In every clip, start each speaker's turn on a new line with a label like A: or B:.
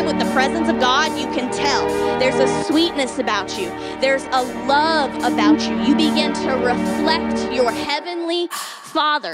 A: alive with the presence of God, you can tell. There's a sweetness about you. There's a love about you. You begin to reflect your heavenly Father.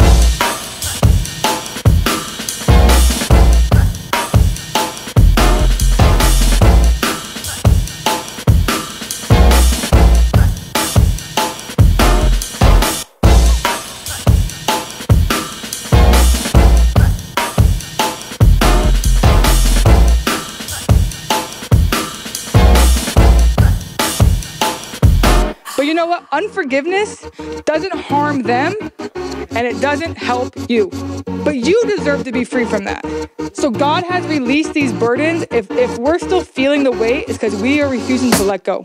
B: But you know what? Unforgiveness doesn't harm them and it doesn't help you. But you deserve to be free from that. So God has released these burdens. If we're still feeling the weight, it's because we are refusing to let go.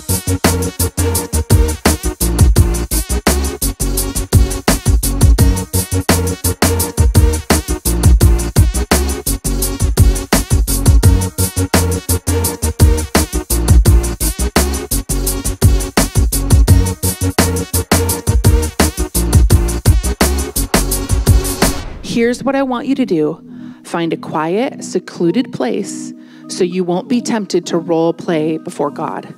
C: Here's what I want you to do. Find a quiet, secluded place so you won't be tempted to role play before God.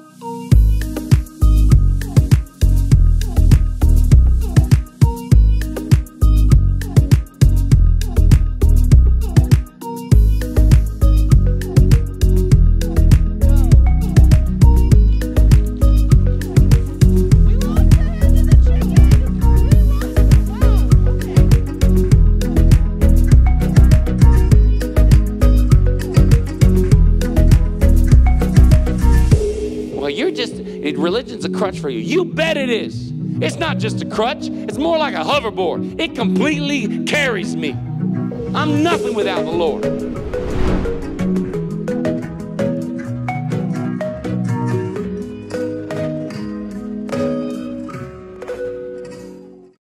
D: Religion's a crutch for you. You bet it is. It's not just a crutch. It's more like a hoverboard. It completely carries me. I'm nothing without the Lord.